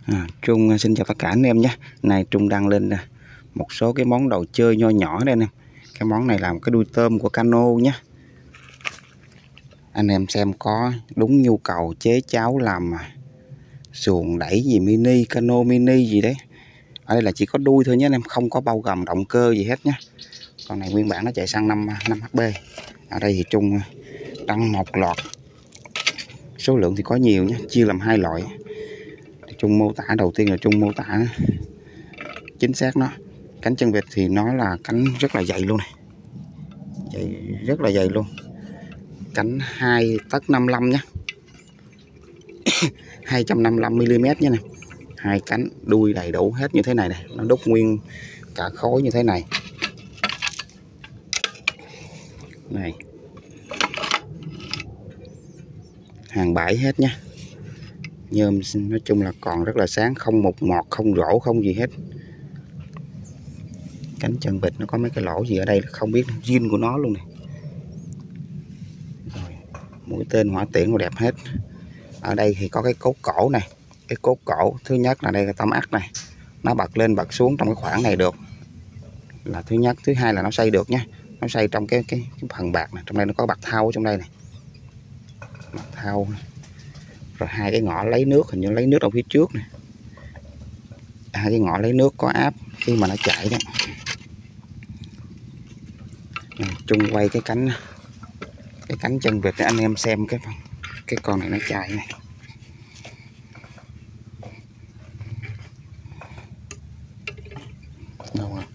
Trung xin chào tất cả anh em nhé. Này Trung đăng lên một số cái món đồ chơi nho nhỏ đây anh em. Cái món này là một cái đuôi tôm của cano nhé. Anh em xem có đúng nhu cầu chế cháo làm xuồng đẩy gì mini, cano mini gì đấy. Ở đây là chỉ có đuôi thôi nhé anh em, không có bao gồm động cơ gì hết nhé. Con này nguyên bản nó chạy xăng 5 HP. Ở đây thì Trung đăng một loạt. Số lượng thì có nhiều nhé, chia làm hai loại. Trung mô tả đầu tiên là Trung mô tả chính xác nó. Cánh chân vịt thì nó là cánh rất là dày luôn này, dày rất là dày luôn, cánh 2 tấc 55 nhé 255 mm nhé nè. Hai cánh, đuôi đầy đủ hết như thế này này, nó đúc nguyên cả khối như thế này này, hàng bãi hết nhé. Nhôm nói chung là còn rất là sáng, không một mọt, không rỗ, không gì hết. Cánh chân vịt nó có mấy cái lỗ gì ở đây không biết, zin của nó luôn này. Rồi, mũi tên hỏa tiễn nó đẹp hết. Ở đây thì có cái cốt cổ này. Cái cốt cổ thứ nhất là đây là tăm ắc này, nó bật lên bật xuống trong cái khoảng này được là thứ nhất. Thứ hai là nó xoay được nhé, nó xoay trong cái phần bạc này. Trong đây nó có bạc thau ở trong đây này, bạc thau. Rồi hai cái ngõ lấy nước, hình như lấy nước ở phía trước này. Hai cái ngõ lấy nước có áp khi mà nó chạy đó. Trung quay cái cánh chân vịt để anh em xem cái con này nó chạy này. Đâu rồi?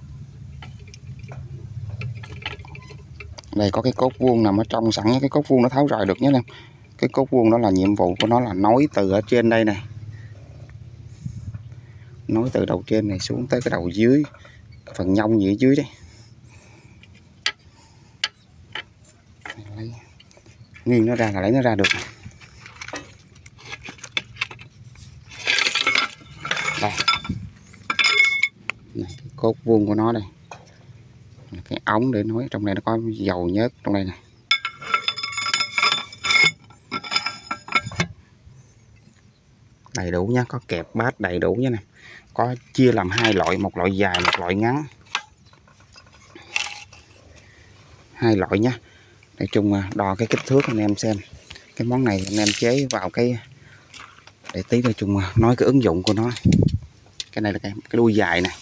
Đây có cái cốt vuông nằm ở trong sẵn, cái cốt vuông nó tháo rời được nhé em. Cái cốt vuông đó là nhiệm vụ của nó là nối từ ở trên đây này, nối từ đầu trên này xuống tới cái đầu dưới, phần nhông gì ở dưới đấy. Lấy nghiêng nó ra là lấy nó ra được. Đây này, cái cốt vuông của nó đây, cái ống để nối. Trong đây nó có dầu nhớt trong đây này. Đầy đủ nhá, có kẹp bát đầy đủ nhé nè. Có chia làm hai loại, một loại dài, một loại ngắn, hai loại nhá. Để Trung đo cái kích thước anh em xem. Cái món này anh em chế vào cái, để tí nữa Trung nói cái ứng dụng của nó. Cái này là cái đuôi dài này.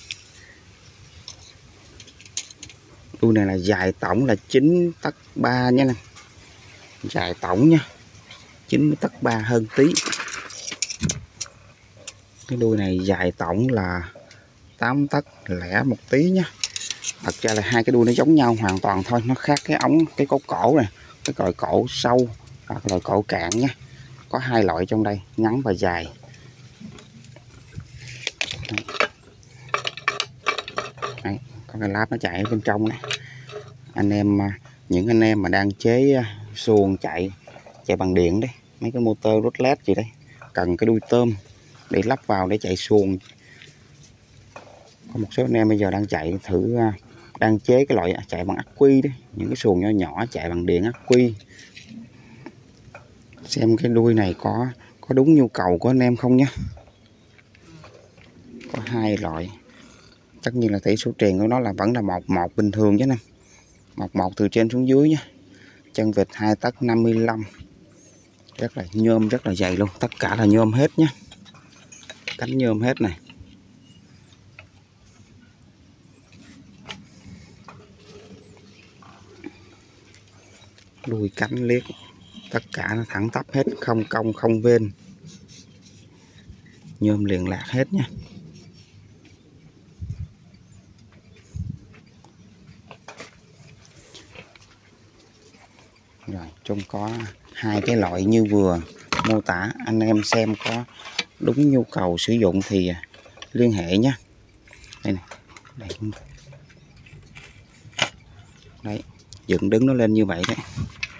Đuôi này là dài tổng là 9 tấc 3 nhé nè. Dài tổng nha, 9 tấc 3 hơn tí. Cái đuôi này dài tổng là 8 tấc lẻ một tí nhé. Thật ra là hai cái đuôi nó giống nhau hoàn toàn thôi, nó khác cái ống, cái cốt cổ này, cái còi cổ sâu và cái loại cổ cạn nhé. Có hai loại trong đây, ngắn và dài. Đấy, có cái láp nó chạy ở bên trong này. Anh em, những anh em mà đang chế xuồng chạy bằng điện đấy, mấy cái motor rút led gì đây, cần cái đuôi tôm để lắp vào để chạy xuồng. Có một số anh em bây giờ đang chạy thử, đang chế cái loại chạy bằng ắc quy đấy, những cái xuồng nhỏ nhỏ chạy bằng điện ắc quy. Xem cái đuôi này có đúng nhu cầu của anh em không nhé. Có hai loại. Tất nhiên là tỷ số truyền của nó là vẫn là 1:1 bình thường nhé nè. 1:1 từ trên xuống dưới nhé. Chân vịt 2 tấc 55. Rất là nhôm, rất là dày luôn, tất cả là nhôm hết nhé. Cánh nhôm hết này. Đuôi cánh liếc, tất cả nó thẳng tắp hết, không cong không vên, nhôm liền lạc hết nha. Rồi Trung có hai cái loại như vừa mô tả, anh em xem có đúng nhu cầu sử dụng thì liên hệ nhé. Đây này, đây. Đấy, dựng đứng nó lên như vậy đấy.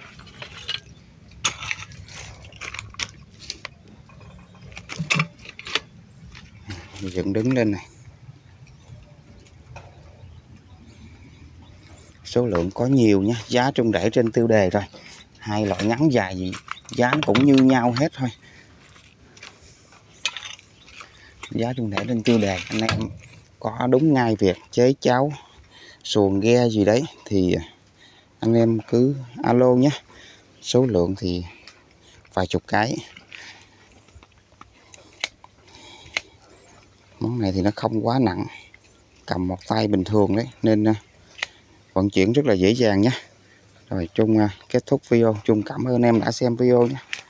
Dựng đứng lên này. Số lượng có nhiều nha, giá Trung để trên tiêu đề rồi. Hai loại ngắn dài gì giá cũng như nhau hết thôi. giá Trung để lên tiêu đề. Anh em có đúng ngay việc chế cháo xuồng ghe gì đấy thì anh em cứ alo nhé. Số lượng thì vài chục cái. Món này thì nó không quá nặng, cầm một tay bình thường đấy, nên vận chuyển rất là dễ dàng nhé. Rồi Trung kết thúc video. Trung cảm ơn em đã xem video nhé.